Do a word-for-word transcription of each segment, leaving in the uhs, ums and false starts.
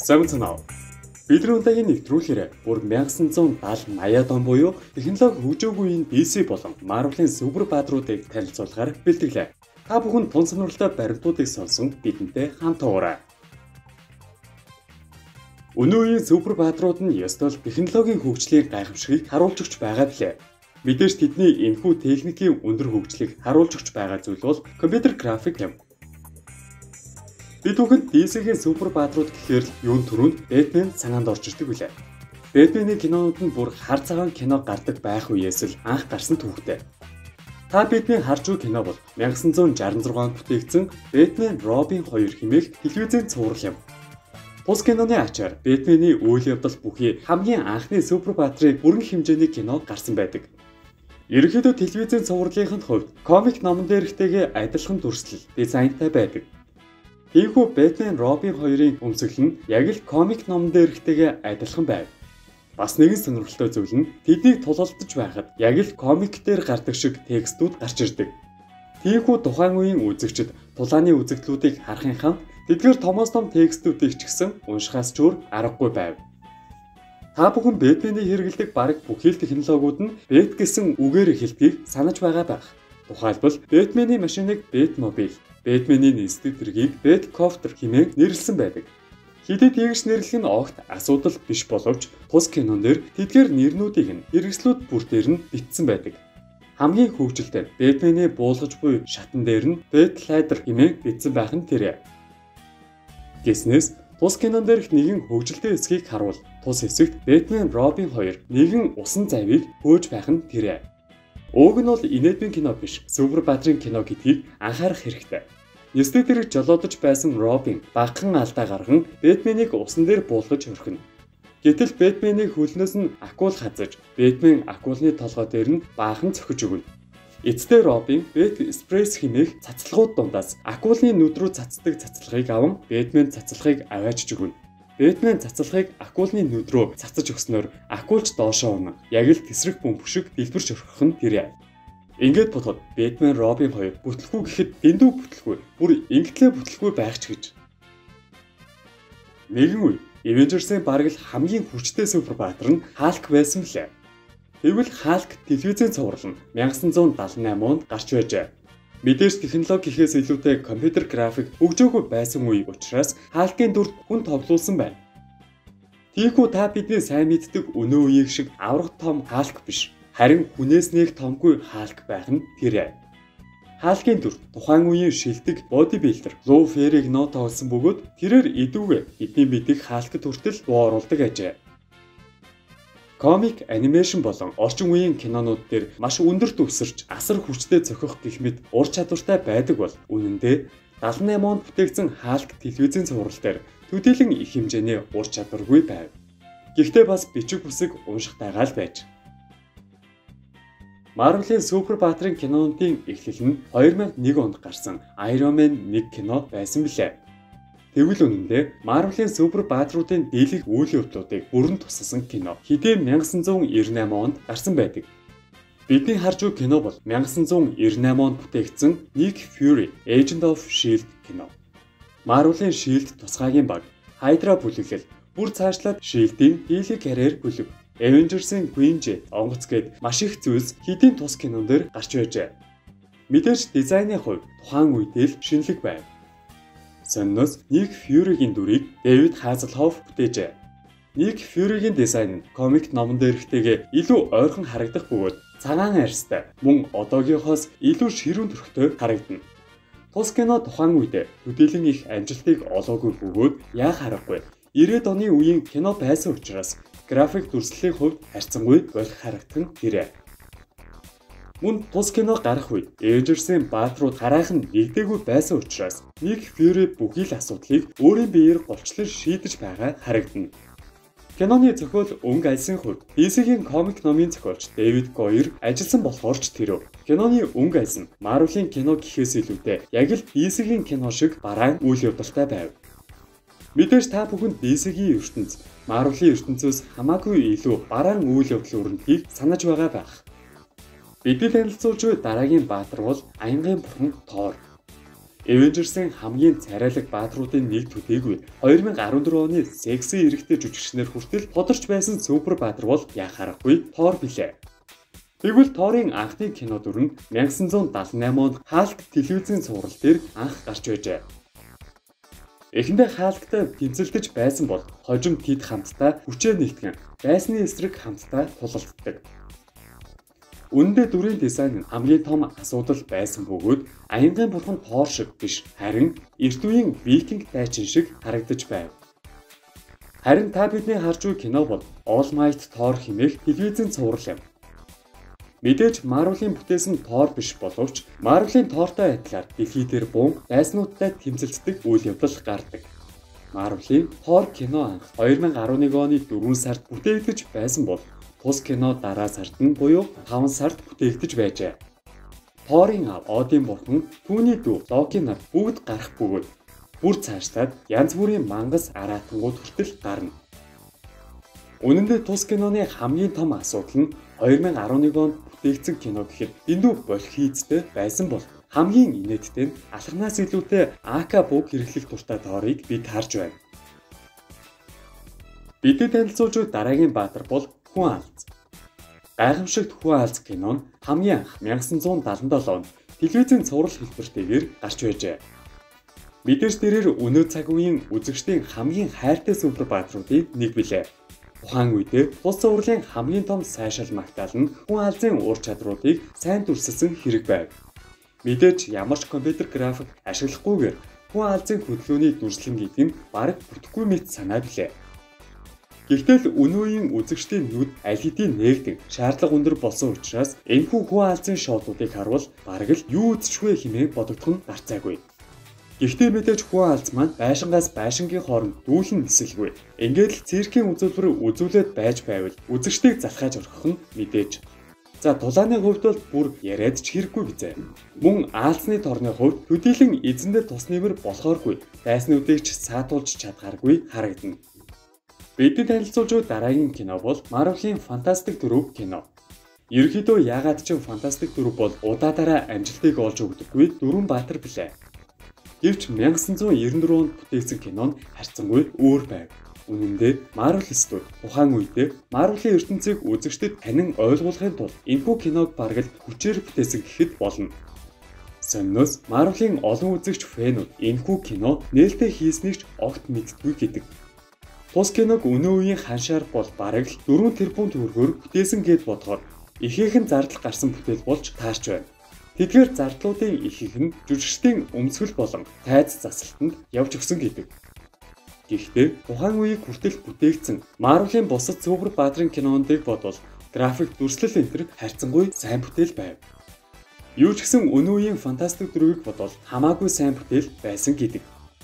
Самцнаа. Бидний удаагийн нэвтрүүлгээр бүр мянга санзуун даалл-аяад он буюу технологи хөгжөөгүй энэ ди си болон Marvel-ийн супер баадруудыг танилцуулахаар бэлтгэлээ. Та бүхэн тун сонирхолтой баримтуудыг сонсон бидэнтэй хамт уугаарай. Өнөө үеийн супер баадрууд нь ёстол технологийн хөгжлийн гайхамшигыг харуулж өгч байгаа билээ. Мэдээж тэдний энэхүү техникийн өндөр хөгжлийг харуулж өгч байгаа зүйл бол компьютер график юм. Бид бүхэнд ди си-ийн супер баадрууд гэхээр юун төрөнд Бэтмен санаанд орж ирдэг билээ. Бэтменийн кинонууд нь бүр хар цагаан кино гардаг байх үеэс л анх гарсан түүхтэй. Та бидний харж буй кино бол мянга санзуун шалжин зургаанд бүтээгдсэн Бэтмен Робин хоёр хэмээх телевизийн цуврал юм. Тус киноны ачаар Бэтменийн үйл явдал бүхий хамгийн анхны супер баадрын бүрэн хэмжээний кино гарсан байдаг. Ерөнхийдөө телевизийн цувралынхын хувьд комик номон дээрхтэйгээ адилхан дүрслэл, дизайнтай байдаг. Тиймээс Бэтмен Робин хоёрын өмсгөл нь яг л комик номон дээрхтэйгээ адилхан байв. Бас нэгэн сонирхолтой зүйл нь тэднийг тулалдаж байхад яг л комик дээр гардаг шиг текстүүд гарч ирдэг. Тиймээс тухайн үеийн үзэгчид тулааны үзэгдлүүдийг харахын хамт тэдгээр томоос том текстүүдийг ч гэсэн уншихаас ч өөр аргагүй байв. Та бүхэн Бэтменийг хэрэглэдэг бараг бүхий л технологиуд нь Бэт гэсэн үгээр эхэлдгийг санаж байгаа байх. Тухайлбал Бэтменийн машиныг Бэтмобиль, Бэтменийн нисдэг дэргийг Бэткоптер хэмээн нэрлсэн байдаг. Хэдий тэгж нэрлэх нь огт асуудал биш боловч тус кинон дээр тэдгээр нэрнүүдийг нь хэрэгслүүд бүр дээр нь бичсэн байдаг. Хамгийн хөгжилтэй Бэтменийг буулгаж буй шатан дээр нь Бэтлайдер хэмээн бичсэн байх нь тэрэ. Гэснээс тус кинон дээрх нэгэн хөгжилтэй эсхийг харуул. Тус хэсэгт Бэтмен Робин хоёр нэгэн усан завийг хөөж байх нь тэрэ. Уг нь бол инээдмийн кино биш, супер баадрын кино гэдгийг анхаарах хэрэгтэй. Нисдэг дэрэг жолоодож байсан Робин багахан алдаа гарган Бэтменийг усан дээр буулгаж орхино. Гэтэл Бэтменийг хөлнөөс нь акул хазаж, Бэтмен акулны толгой дээр нь баахан цохиж өгнө. Эцдээ Робин Бэт спрейс хэмээх цацлагууд дундаас акулны нүд рүү цацдаг цацлагыг аван Бэтмен цацлагыг аваачж өгнө. Бэтмен цацлагыг акулны нүд рүү цацаж өгснөөр акулч доошоо унах. Яг л тэсрэх бөмбөг шиг дэлбэрч орхих нь тэрэ. Ингээд бодоход Бэтмен Робин хоёр бүтлгүй гэхэд дэндүү бүтлгүй, бүр ингэтлээ бүтлгүй байх ч гэж. Нэгэн үе Avengers-ийн бараг л хамгийн хүчтэй супер баатар нь Халк байсан билээ. Тэгвэл Халк телевизийн цуврал нь мянга санзуун даалл и восемь онд гарч байжээ. Мэдээж технологи гэхээс илүүтэй компьютер график хөгжөөгүй байсан үе учраас Халкын дүрд хүн товлуулсан байна. Тиймээс та бидний сайн мэддэг өнөө үеийг шиг аврах том Халк биш, харин хүнээс нэг томгүй Халк байх нь тэрэ. Халкын дүрд тухайн үеийн шилдэг бодибилдер Лу Ферриг ноот олсон бөгөөд тэрээр идүүгээ эдний мэдих Халкд хүртэл дуу оруулдаг ажээ. Комик, анимашн болон орчин үеийн кинонууд дээр маш өндөр төвсөрч асар хүчтэй зохиох гэх мэт ур чадвартай байдаг бол үнэн дээр даалл и восемь онд бүтээгдсэн Халк телевизийн цуврал дээр төдийлөн их хэмжээний ур чадваргүй байв. Гэхдээ бас бичиг бүсэг уншихтайгаа л байж. Marvel-ийн супер баатрын кинонуудын эхлэл нь хоёр мянга нэг онд гарсан Iron Man one кино байсан билээ. Тэгвэл үнэндээ Marvel-ийн супер баатруудын дийлэх үйл явдлуудыг бүрэн тусалсан кино хэдийн мянга санзуун девяносто восемь онд гарсан байдаг. Бидний харж буй кино бол мянга санзуун девяносто восемь онд бүтээгдсэн Nick Fury Agent of Shield кино. Marvel-ийн Shield тусгайгийн баг, Hydra бүлэглэл, бүр цаашлаад Shield-ийн дийлэх карьер бүлэг, Avengers-ийн Queen Jet, онгоц гээд маш их зүйлс хэдийн тус кинон дээр гарч байжээ. Мэдээж дизайны хувьд тухайн үедээ л шинэлэг байв. Сонноос Nick Fury-гийн дүрийг Дэвид Хазелхофф бүтээжээ. Nick Fury-гийн дизайн нь комик номон дээрхтэйгээ илүү ойрхон харагдах бөгөөд цагаан арьстай, мөн одоогийнхоос илүү ширүүн төрхтэй харагдана. Тус кино тухайн үед төдийлөн их амжилтыг олоогүй бөгөөд яах аргагүй. девяносто оны үеийн кино байсан учраас график дүрслэлийн хувьд харьцангуй болох харагдах нь тэрэ. Мөн тус кино гарах үед Avengers-ийн баатрууд хараахан нэгдээгүй байсан учраас Nick Fury бүхий л асуудлыг өөрийн биеэр голчлон шийдэж байгаа харагдана. Киноны зохиол өнгө альсын хувьд ди си-ийн комик номын зохиолч Дэвид Гойер ажилласан болохоор ч тэрв. Киноны өнгө альс нь Marvel-ийн кино гэхээс илүүтэй яг л ди си-ийн кино шиг бараан үйл явдалтай байв. Мэдээж та бүхэн ди си-ийн ертөнц Marvel-ийн ертөнцөөс хамаагүй илүү бараан үйл явдал өрнөхийг санаж байгаа байх. Бидний танилцуулж буй дараагийн баатар бол Аянгийн бурхан Тор. Avengers-ийн хамгийн царайлаг баатруудын нэг төдийгүй две тысячи десять оны секси эрэгтэй жүжигчнэр хүртэл тодорч байсан супер баатар бол яах аргагүй Thor билээ. Тэгвэл Thor-ын анхны кино дүр нь 천구 седемдесет восемь онд Hulk телевизийн цуврал дээр анх гарч байжээ. Эхэндээ Hulk-тай тэмцэлдэж байсан бол хожим тэд хамтдаа хүчээр нэгтгэн байсны эсрэг хамтдаа тулалддаг. Үүндээ дүрийн дизайн нь хамгийн том асуудал байсан бөгөөд аянгын бурхан Thor шиг биш, харин эрт үеийн викинг дайчин шиг харагдаж байв. Харин та бидний харж буй кино бол All Might Thor хэмээх телевизийн цуврал юм. Мэдээж Marvel-ийн бүтээсэн Thor биш боловч Marvel-ийн Thor-тай адилаар дэлхий дээр бун дайснуудтай тэмцэлддэг үйл явдал гардаг. Marvel-ийн Thor кино анх две тысячи одиннадцать оны дөрвөн сард бүтээгдэж байсан бол тус кино дараа сард нь буюу таван сард бүтээгдэж байжээ. Thor-ын аав Один бурхан түүний дүү Локи нар бүгд гарах бөгөөд бүр цаашлаад янз бүрийн мангас араатангууд хүртэл гарна. Үнэн дээр тус киноны хамгийн том асуудал нь две тысячи одиннадцать онд бүтээгдсэн кино гэхэд дэндүү болох хийцтэй байсан бол хамгийн инээдтэй нь алхнаас илүүтэй АК буг хэрэглэх дуртай Thor-ыг бид харж байна. Бидэд танилцуулж буй дараагийн баатар бол Хүн алз. Гайхамшигт Хүн алз кино нь хамгийн анх 천구 седемдесет семь онд телевизийн цуврал хэлбэртэйгээр гарч байжээ. Мэдээж тэрээр өнөө цаг үеийн үзэгчдийн хамгийн хайртай супер баатруудын нэг билээ. Тухайн үедээ тус цувралын хамгийн том сайшаал магтаал нь Хүн алзын ур чадруудыг сайн дүрсэлсэн хэрэг байв. Мэдээж ямар ч компьютер график ашиглахгүйгээр Хүн алзын хөдөлгөөний дүрслэн гэдэг нь бараг бүтэхгүй мэт санаа билээ. Гэхдээ л өнөө үеийн үзэгчдийн нүд аль хэдийн нээгдэг шаардлага өндөр болсон учраас энэхүү Хүн алзын шоудуудыг харуул бараг л юу үзчихвэ хэмээн бодогдох нь гарцаагүй. Гэхдээ мэдээж Хүн алз маань байшингаас байшингийн хооронд дүүлэн нисэлгүй. Ингээд л циркийн үзүүлбэр үзүүлээд байж байвал үзэгчдийг залхааж орхих нь мэдээж. За дулааны хувьд бол бүр яриад ч хэрэггүй бизээ. Мөн аалзны торны хувьд төдийлөн эзэндээ тус нэмэр болохооргүй дайснуудыг ч саатуулж чадхааргүй харагдана. Бидэд танилцуулж буй дараагийн кино бол Marvel-ийн фантастик дөрөв кино. Ерөнхийдөө яагаад ч фантастик дөрөв бол удаадараа амжилтыг олж өгдөггүй дөрвөн баатар билээ. Гэвч 천구 девяносто дөрвөн онд бүтээгдсэн кино нь харьцангуй өөр байв. Үнэн дээр Marvel студи тухайн үедээ Marvel-ийн ертөнцийг үзэгчдэд танин ойлгуулахын тулд энэхүү киног бараг л хүчээр бүтээсэн гэхэд болно. Сонноос Marvel-ийн олон үзэгч фэнүүд энэхүү кино нээлттэй хийснийг ч огт мэддэггүй гэдэг. Тус киног өнөө үеийн ханшаар бол бараг л дөрвөн тэрбум төгрөгөөр бүтээсэн гэд бодохоор ихээхэн зардал гарсан бүтээл болж таарч байна. Тэдгээр зардлуудын ихэнх нь жүжигчдийн өмсгөл болон тайз засалтанд явж өгсөн гэдэг. Гэхдээ тухайн үеийг хүртэл бүтээгдсэн Marvel-ийн бусад супер баатрын кинонуудыг бодвол график дүрслэл энтер харьцангуй сайн бүтээл байв. Юу ч гэсэн өнөө үеийн фантастик дөрвийг бодвол хамаагүй сайн бүтээл байсан гэдэг.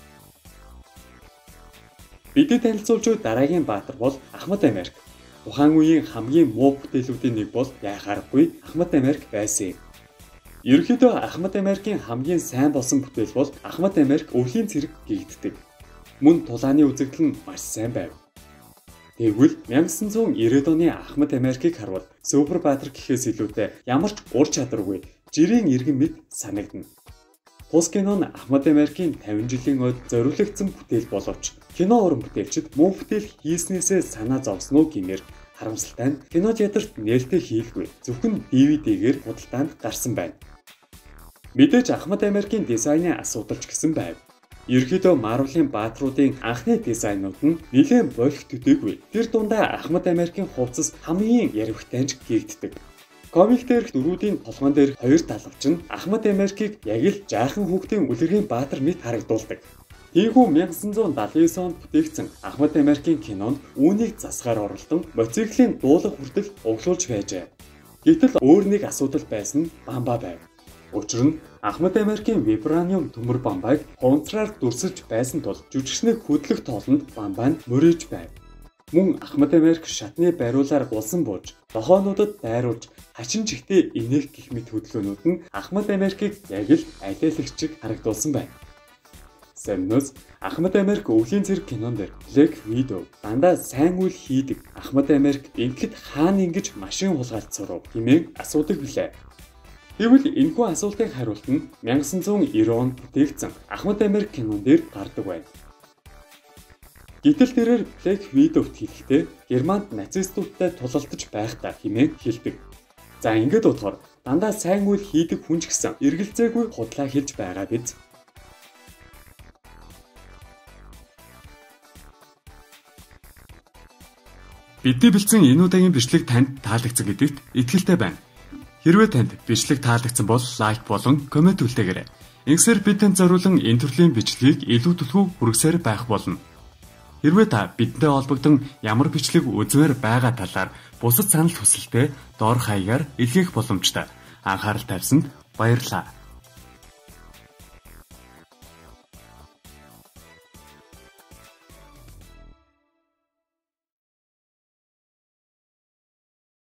Бидэд танилцуулж буй дараагийн баатар бол Ахмад Америк. Тухайн үеийн хамгийн муу бүтээлүүдийн нэг бол яах аргагүй Ахмад Америк байсан юм. Ерөнхийдөө Ахмад Америкийн хамгийн сайн болсон бүтээл бол Ахмад Америк өвлийн цэрэг гэгддэг. Мөн тулааны үзэгдэл нь маш сайн байв. Тэгвэл 천구 девяносто оны Ахмад Америкийг харвал супер баатар гэхээс илүүтэй ямар ч ур чадваргүй жирийн иргэн мэт санагдана. Тус кино нь Ахмад Америкийн петдесят жилийн ойд зориулагдсан бүтээл боловч кино уран бүтээлчид мөн бүтээл хийснээсээ санаа зовсноо гэмээр харамсалтай нь кино театрт нээлттэй хийлгүй зөвхөн ди ви ди-гээр худалдаанд гарсан байна. Мэдээж Ахмад Америкийн дизайны асуудалч гэсэн байв. Ерөнхийдөө Marvel-ийн баатруудын анхны дизайнууд нь нэлээд болох төдийгүй тэр дундаа Ахмад Америкийн хувцас хамгийн ярвхтайж гэгддэг. Комик дээрх дөрүүдийн толгоон дээр хоёр талвч нь Ахмад Америкийг яг л жаахан хүүхдийн үлгэрийн баатар мэт харагдуулдаг. Тиймээс 천구 семьдесят девять онд бүтээгдсэн Ахмад Америкийн кинонд үүнийг засгаар оролдон мотоциклийн дуулах хүртэл углуулж байжээ. Гэтэл өөр нэг асуудал байсан нь бамба байв. Учир нь Ахмад Америкийн вибраниум төмөр бамбайг хунцраар дүрсэлж байсан тул жүжигчнийг хөдлөх тоолонд бамбаа нь мөрөөж байв. Мөн Ахмад Америк шатны бариулаар улсан бууж, дохоонуудад дайруулж, хачин чихтэй инээх гэх мэт хөдөлгөөнүүд нь Ахмад Америкийг яг л айдаалагч шиг харагдуулсан байна. Сэмнэс Ахмад Америк өвлийн цэрэг кинон дээр Black Widow дандаа сайн үйл хийдэг Ахмад Америк ингэхэд хаана ингэж машин хулгайлт сурав хэмээн асуудаг билээ. Тэгвэл энэхүү асуултын хариулт нь 천ix девяносто онд бүтээгдсэн Ахмад Америк кинон дээр гардаг байна. Гэтэл тэрээр Black Widow-т хэлэхдээ Германд нацистуудтай тулалдаж байхдаа хэмээн хэлдэг. За ингээд бодохоор дандаа сайн үйл хийдэг хүн ч гэсэн эргэлзээгүй худлаа хэлж байгаа биз. Бидний бэлдсэн энэ удаагийн бичлэг танд таалагдсан гэдэгт итгэлтэй байна. Хэрвээ танд бичлэг таалагдсан бол лайк болон коммент үлдээгээрэй. Ингэсээр бид танд зориулан энэ төрлийн бичлэгийг илүү түлхүү хүргэсээр байх болно. Хэрвээ та бидэнтэй холбогдсон ямар бичлэг үзмээр байгаа талаар бусад санал хүсэлтээ доор хаягаар илгээх боломжтой. Анхаарал тавьсанд баярлалаа.